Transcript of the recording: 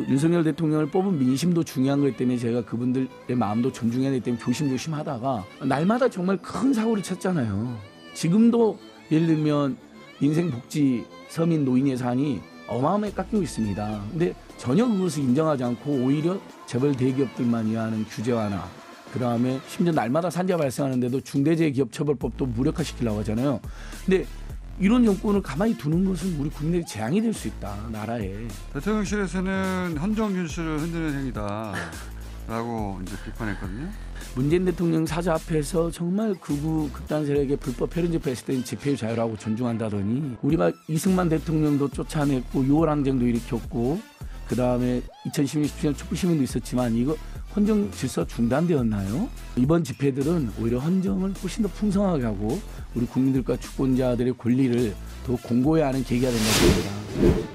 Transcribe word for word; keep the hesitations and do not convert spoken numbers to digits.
윤석열 대통령을 뽑은 민심도 중요한 거기 때문에 제가 그분들의 마음도 존중해야 되기 때문에 조심조심 하다가 날마다 정말 큰 사고를 쳤잖아요. 지금도 예를 들면 인생복지 서민 노인 예산이 어마어마하게 깎이고 있습니다. 근데 전혀 그것을 인정하지 않고 오히려 재벌 대기업들만 위하는 규제 완화, 그 다음에 심지어 날마다 산재 발생하는데도 중대재해기업처벌법도 무력화시키려고 하잖아요. 근데 이런 정권을 가만히 두는 것은 우리 국민들이 재앙이 될 수 있다, 나라에. 대통령실에서는 헌정 윤씨를 흔드는 행위다라고 이제 비판했거든요. 문재인 대통령 사저 앞에서 정말 극우 극단 세력의 불법 폐륜 집회했을 때는 집회의 자유라고 존중한다더니 우리가 이승만 대통령도 쫓아냈고 유월항쟁도 일으켰고 그 다음에 이천십육 년 촛불시민도 있었지만 이거 헌정 질서 중단되었나요? 이번 집회들은 오히려 헌정을 훨씬 더 풍성하게 하고 우리 국민들과 주권자들의 권리를 더 공고히 하는 계기가 된다고 봅니다.